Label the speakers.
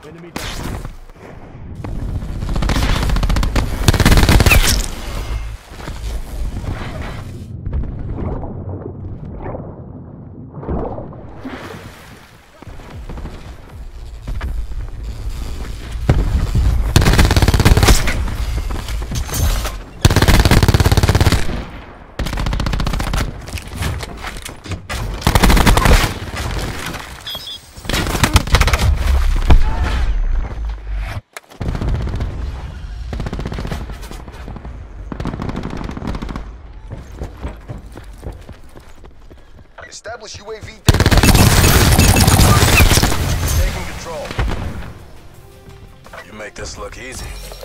Speaker 1: Enemy down.
Speaker 2: Establish UAV data. Taking control.
Speaker 3: You make this look easy.